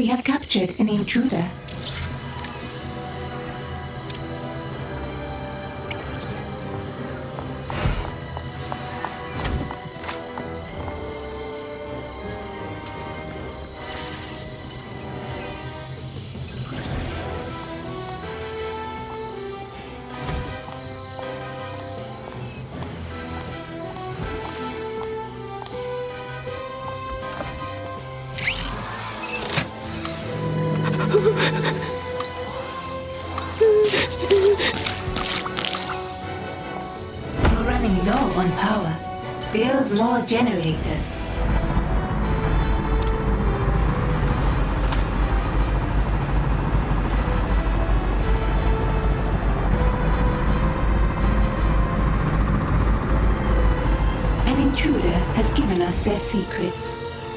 We have captured an intruder. We're running low on power. Build more generators. An intruder has given us their secrets.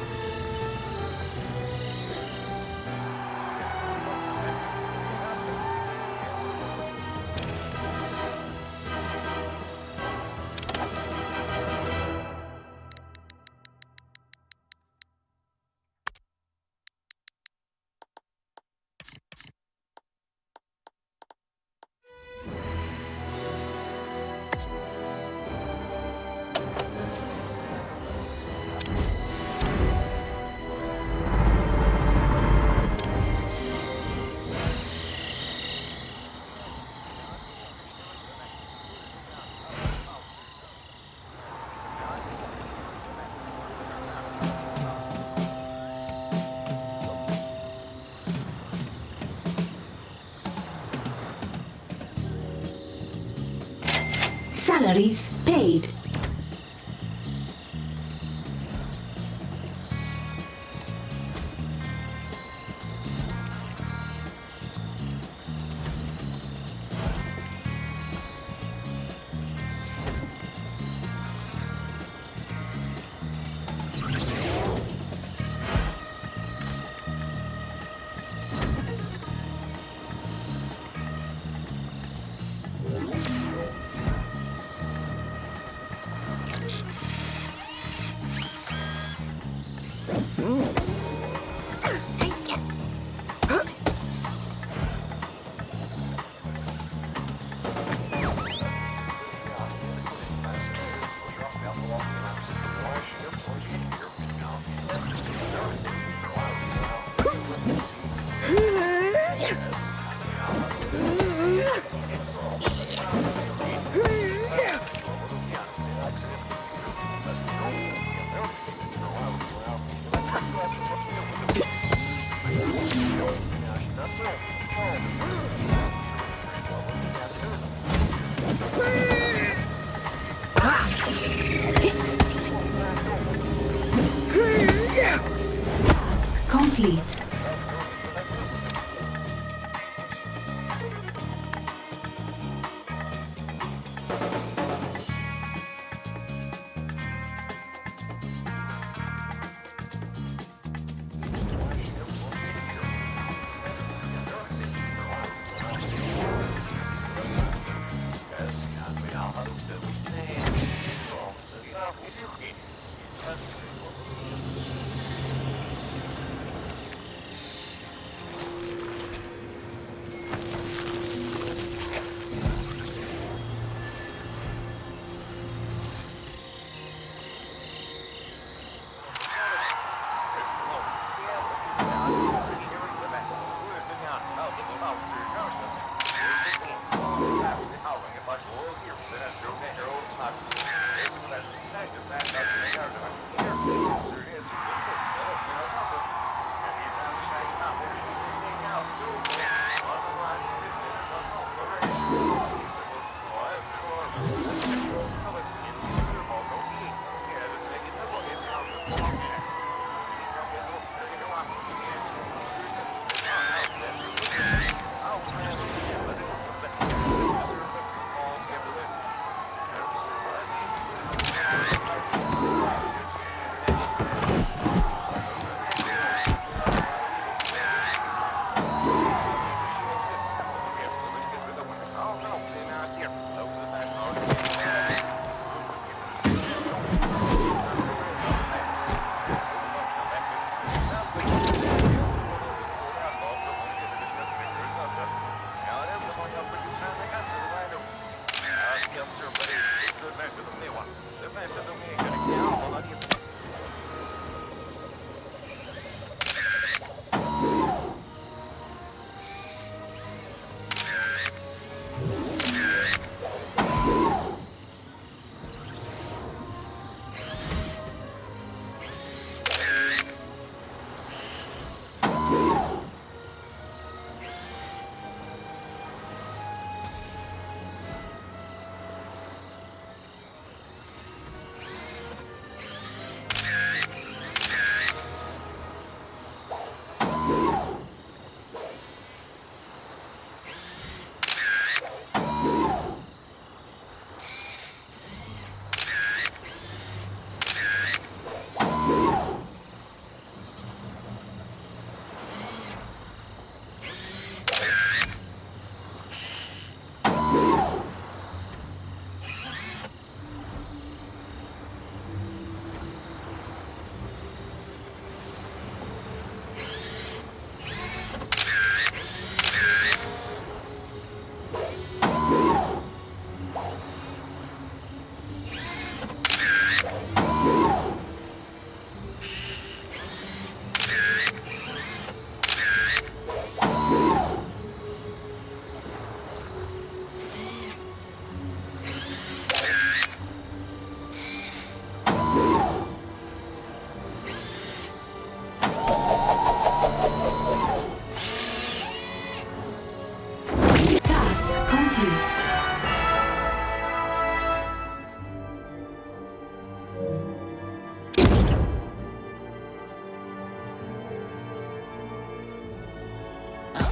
Salaries paid. Task complete.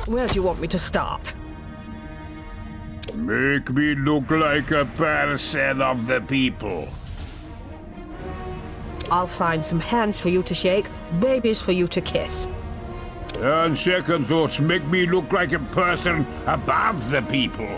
Where do you want me to start? Make me look like a person of the people. I'll find some hands for you to shake, babies for you to kiss. On second thoughts, make me look like a person above the people.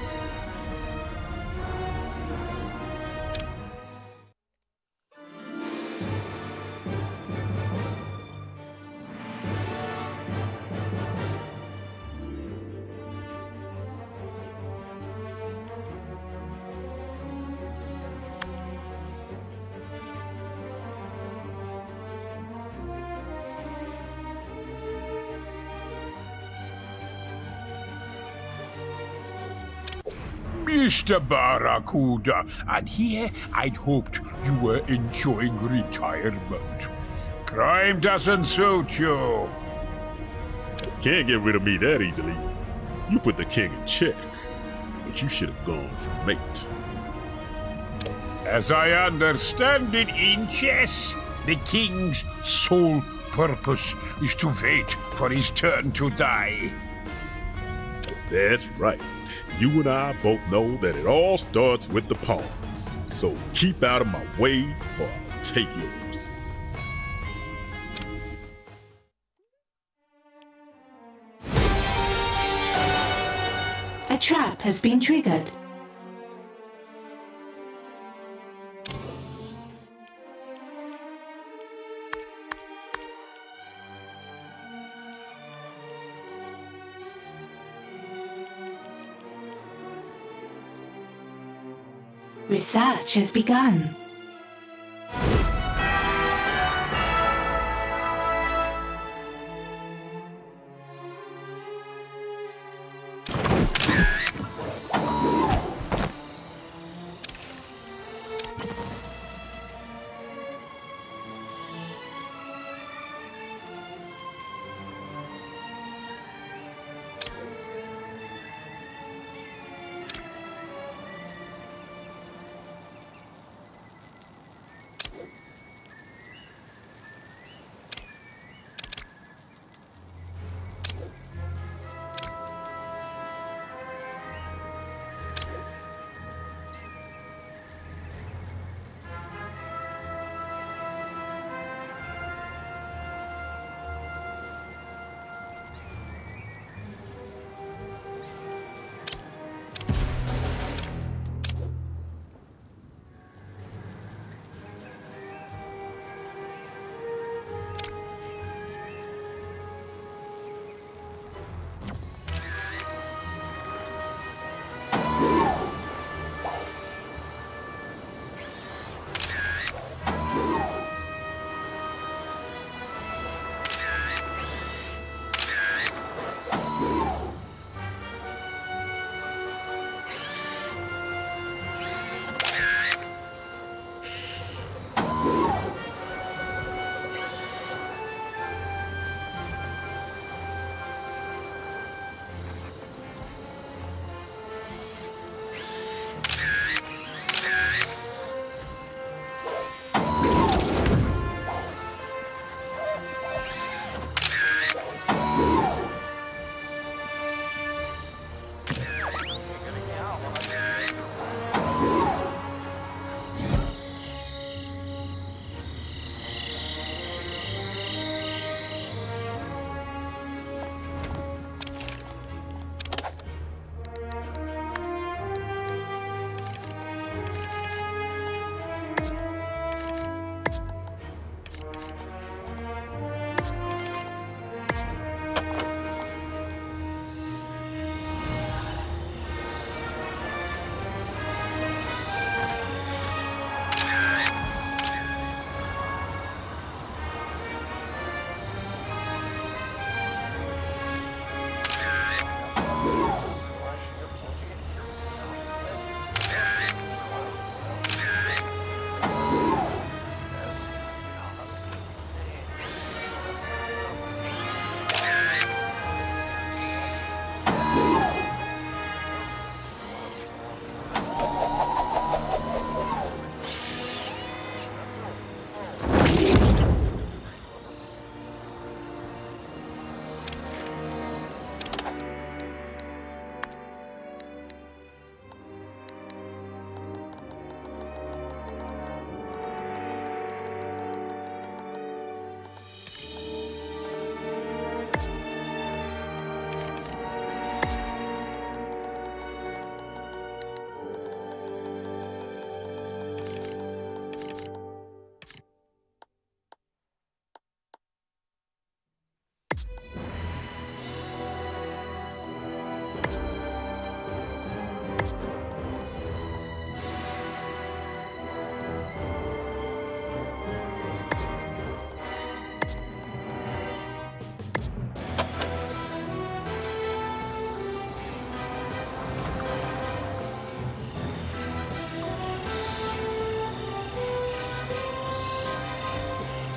Mr. Barracuda, and here I'd hoped you were enjoying retirement. Crime doesn't suit you. Can't get rid of me that easily. You put the king in check, but you should have gone for mate. As I understand it in chess, the king's sole purpose is to wait for his turn to die. That's right. You and I both know that it all starts with the pawns. So keep out of my way or I'll take yours. A trap has been triggered. Research has begun.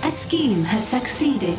A scheme has succeeded.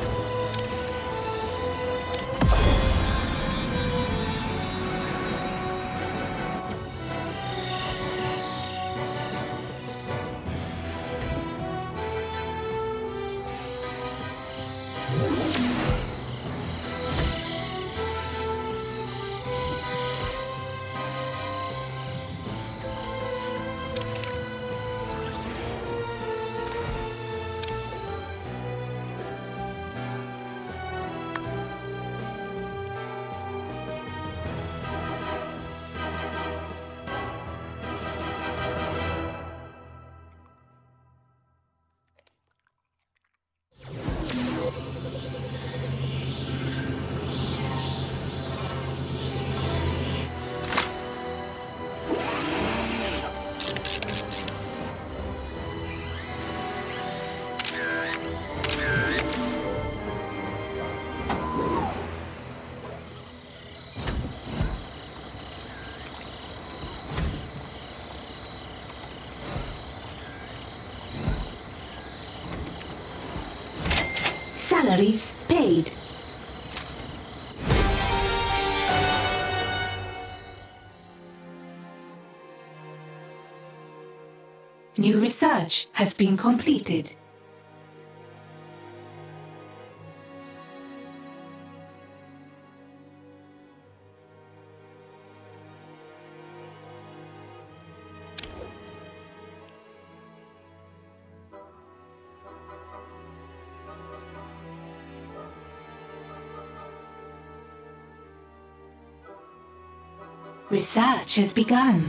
Salaries paid. New research has been completed. Research has begun.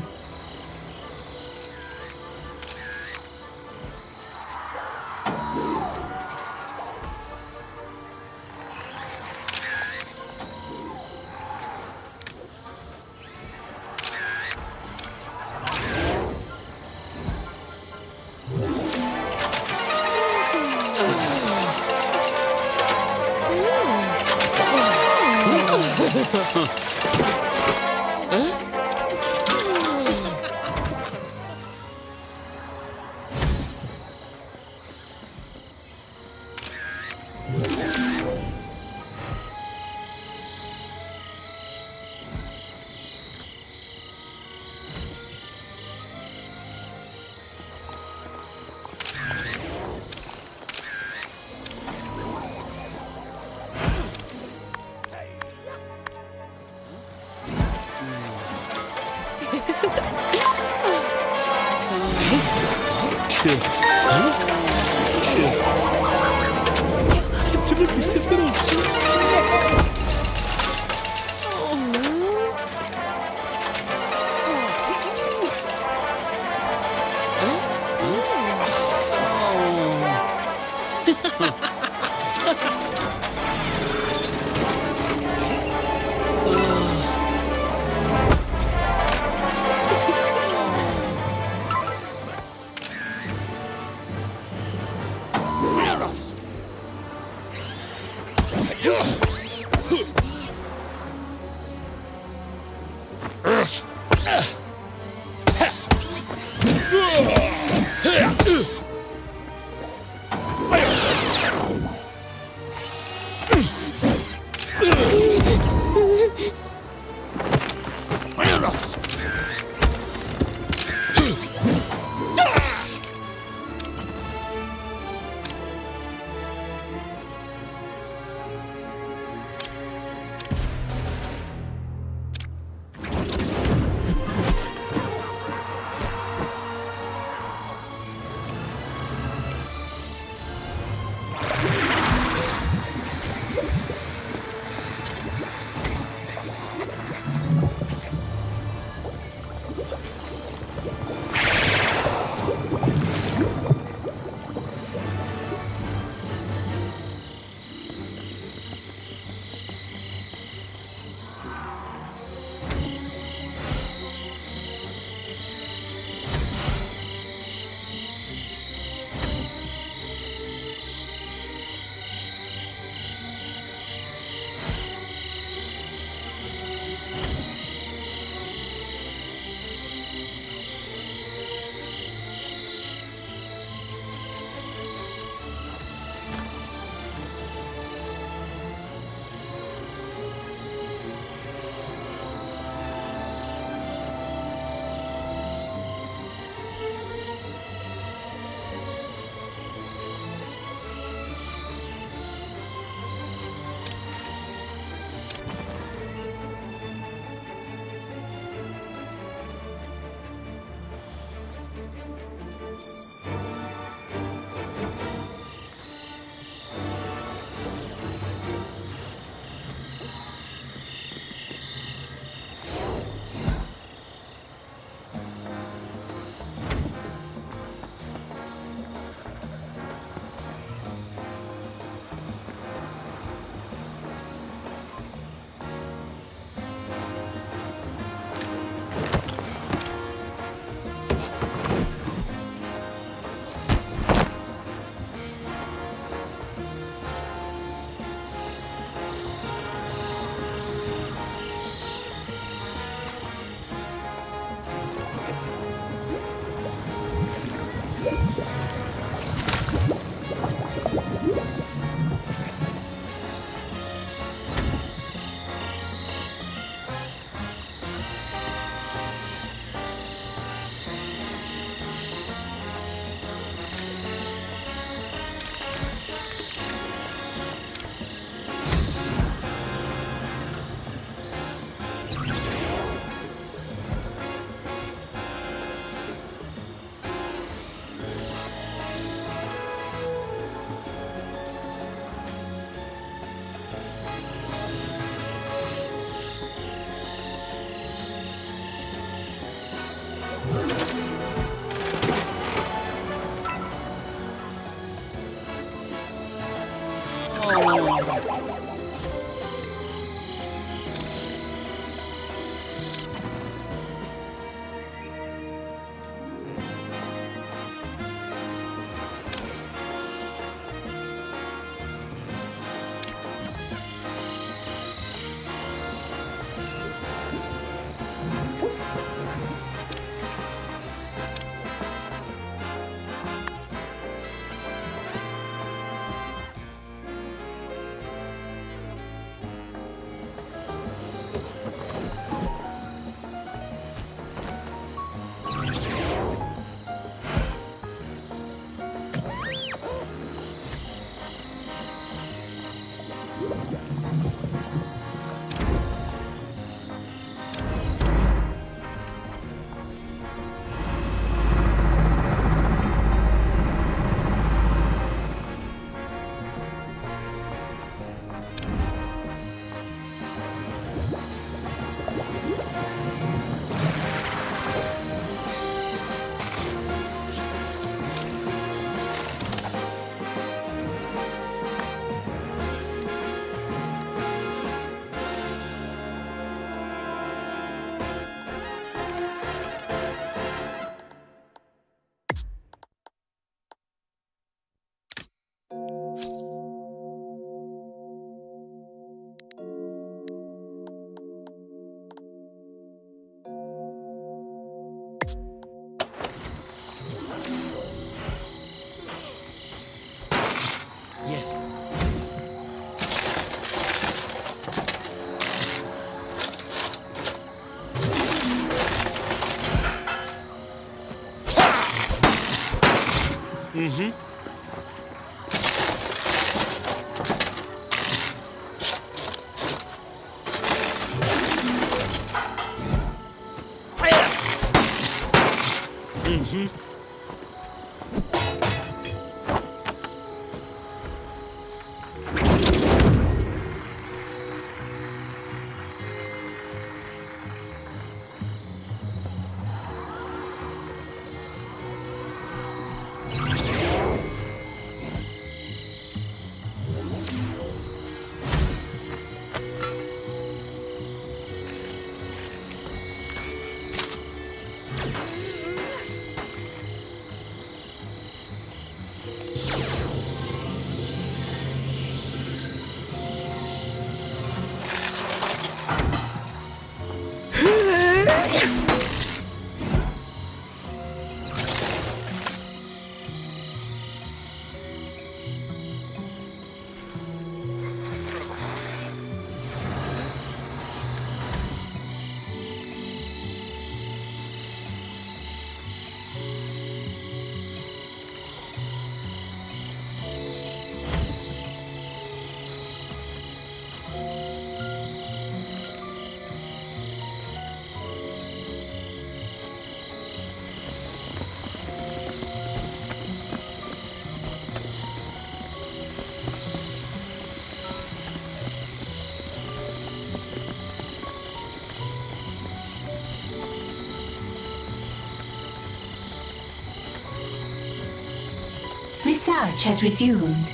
Research has resumed.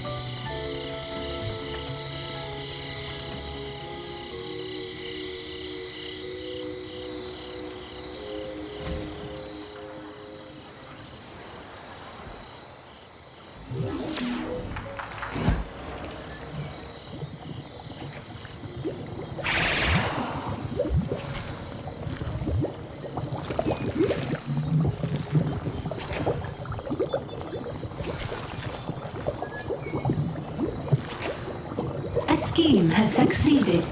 team has succeeded.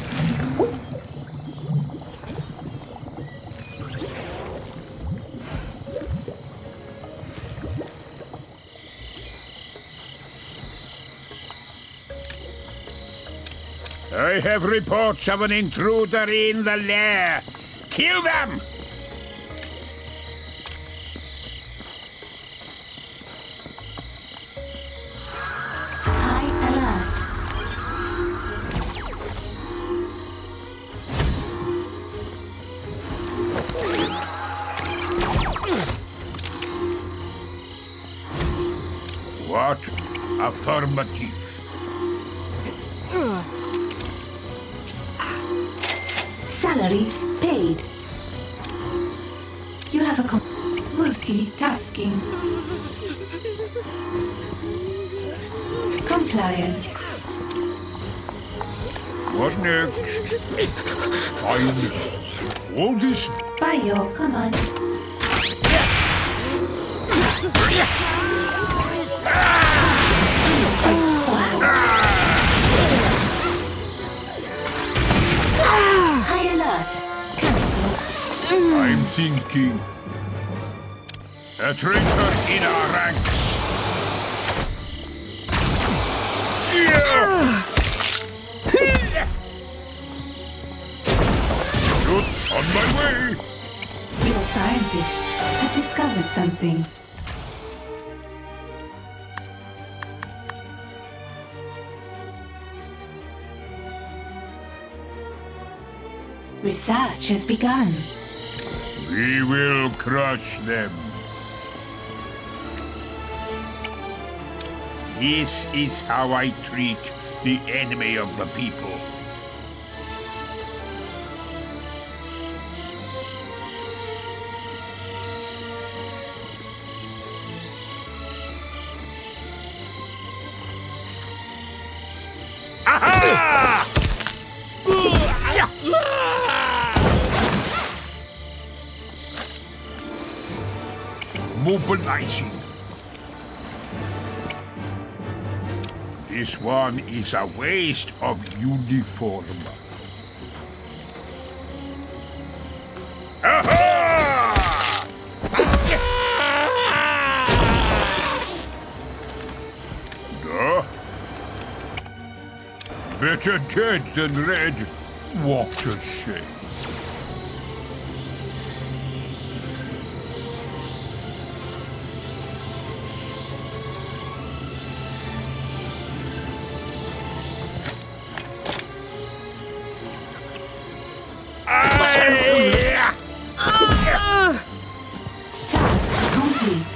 I have reports of an intruder in the lair. Kill them! High alert. What? Affirmative. Salaries paid. You have a multitasking. Compliance. What next? Fine. All this. By your command. High alert. Cancelled. I'm thinking. A traitor in our ranks. Good, on my way. Your scientists have discovered something. Research has begun. We will crush them. This is how I treat the enemy of the people. Aha! Mobilizing. This one is a waste of uniform. Aha! Duh. Better dead than red. What a shame. Task complete.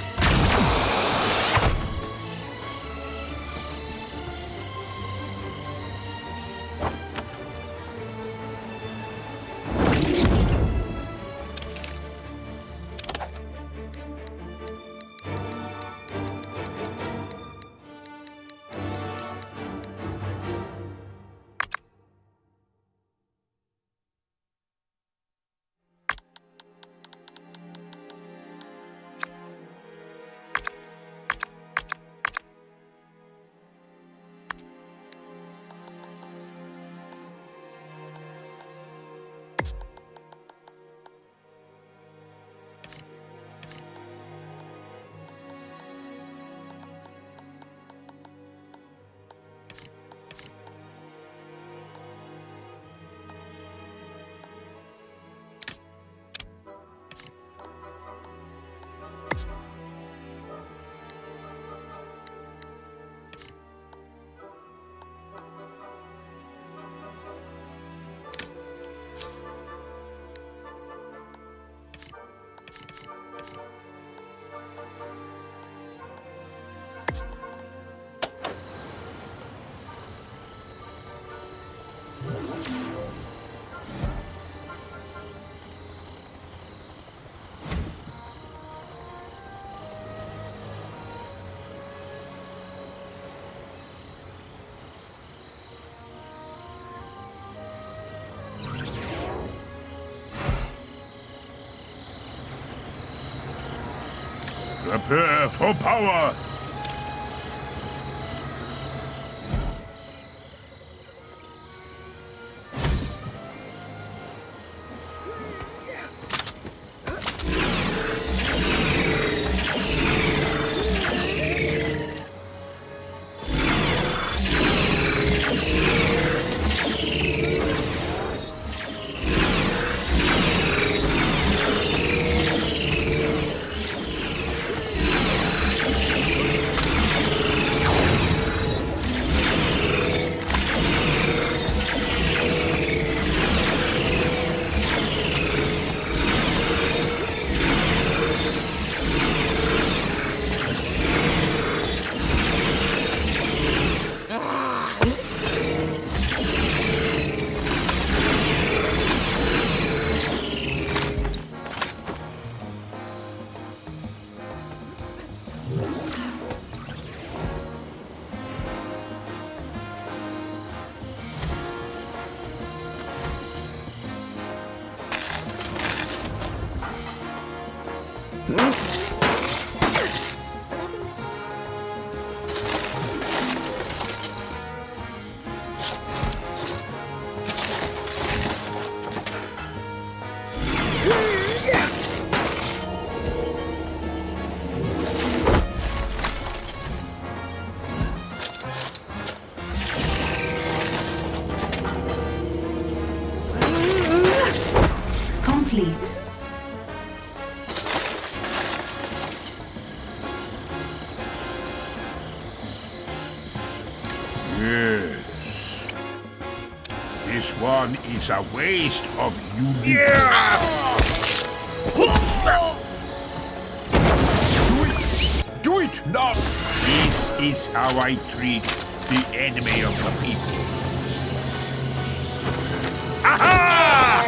Prepare for power! Yes. This one is a waste of unique. Do it now! This is how I treat the enemy of the people. Aha!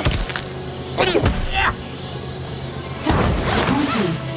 Task complete.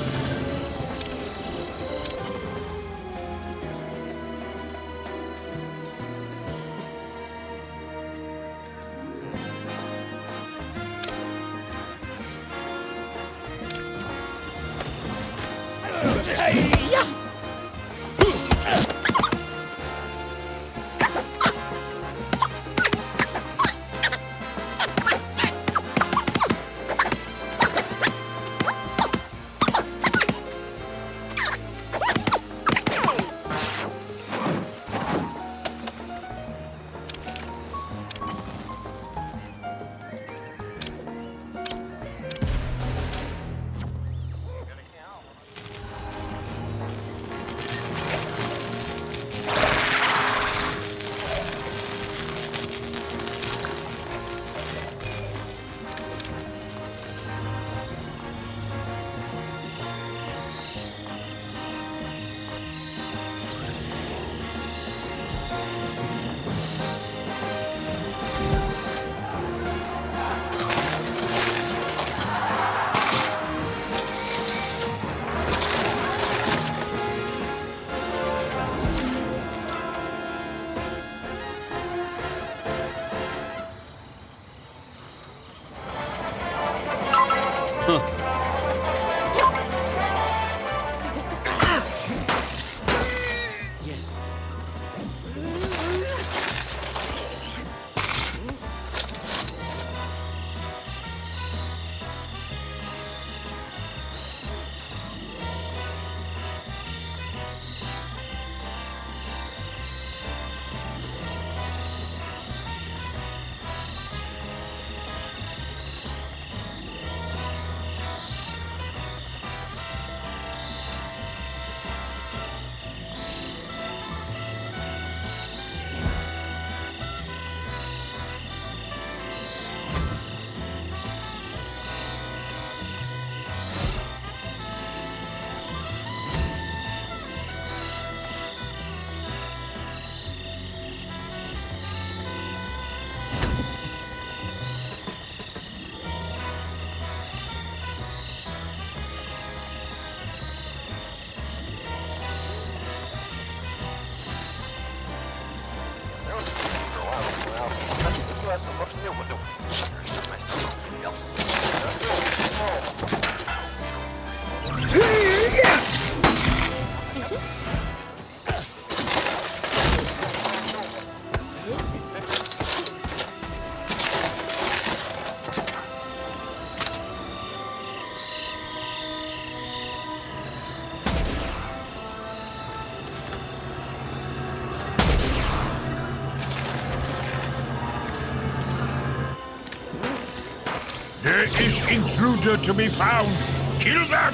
There is intruder to be found. Kill them!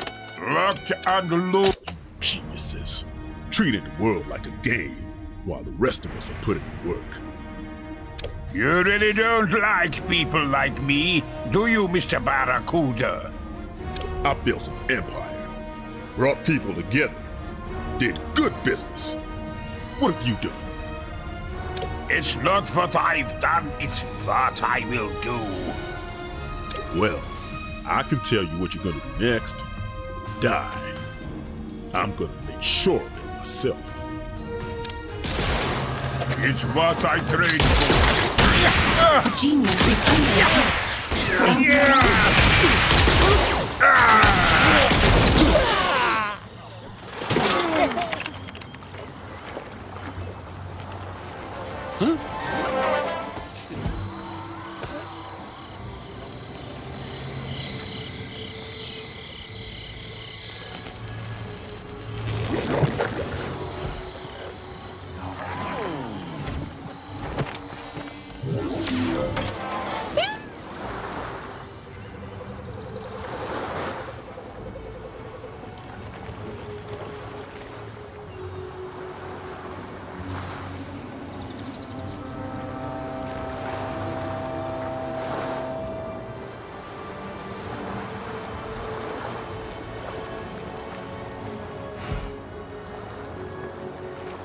Locked and loaded. Geniuses. Treating the world like a game, while the rest of us are putting in work. You really don't like people like me, do you, Mr. Barracuda? I built an empire, brought people together, did good business. What have you done? It's not what I've done, it's what I will do. Well, I can tell you what you're gonna do next. Die. I'm gonna make sure of it myself. It's what I trained for. The genius is under attack.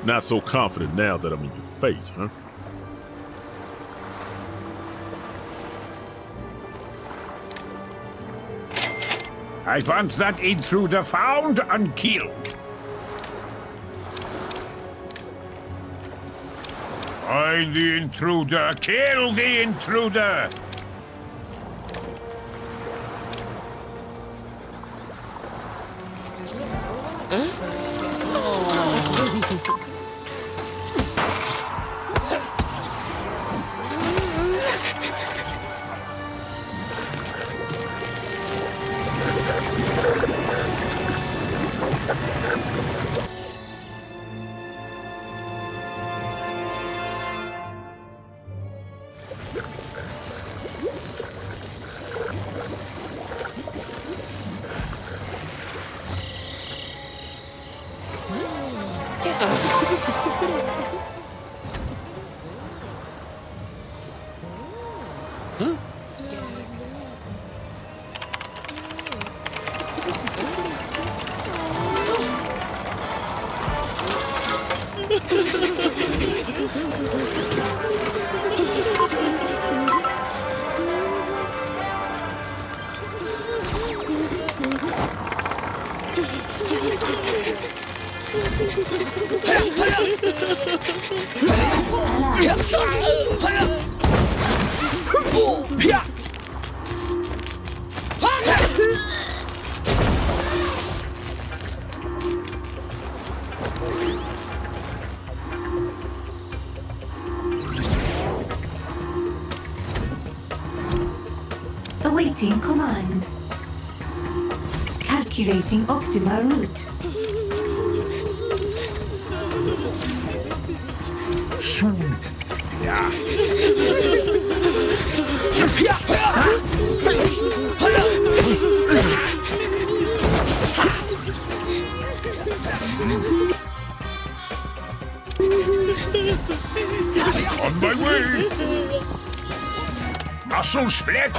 Not so confident now that I'm in your face, huh? I want that intruder found and killed. Find the intruder! Kill the intruder! Awaiting command. Calculating optimal route. Soon. Yeah. On my way. Muscles flex.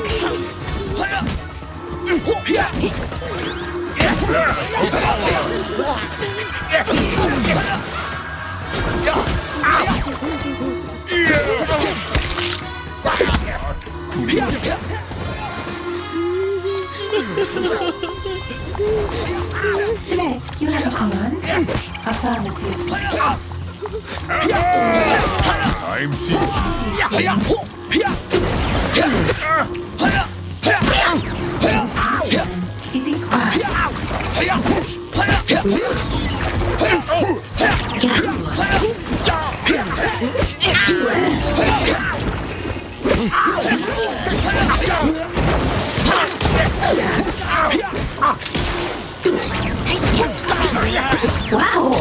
Threat, you have a command? Affirmative. I'm thinking. Is it quiet? Wow!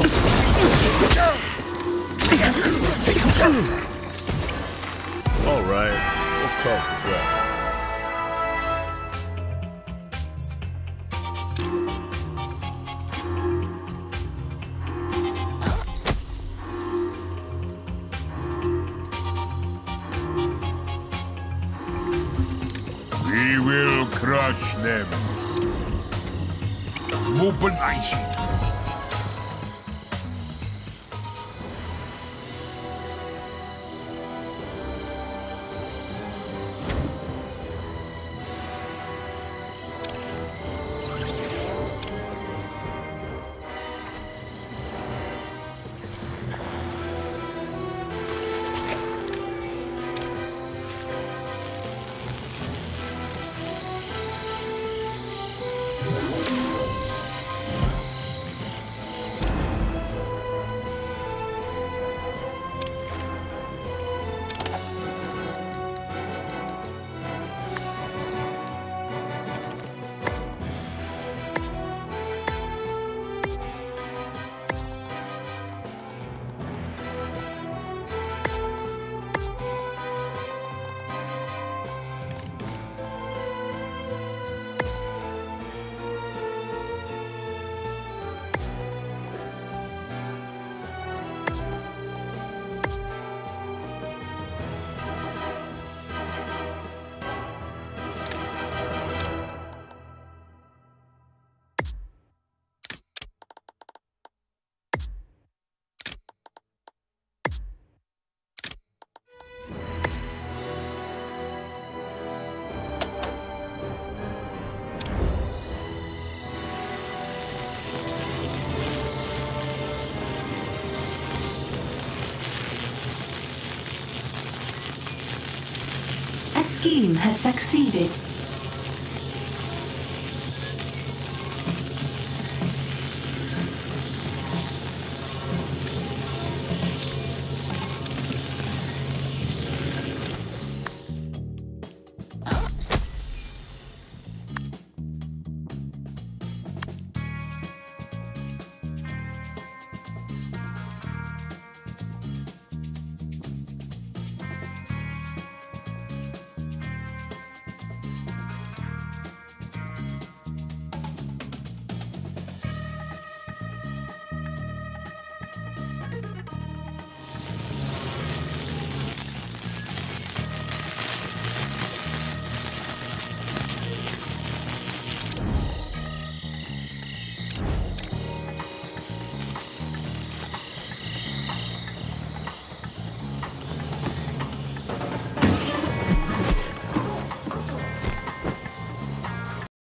All right, let's talk this out. We will crush them. Whoopenize it. scheme has succeeded.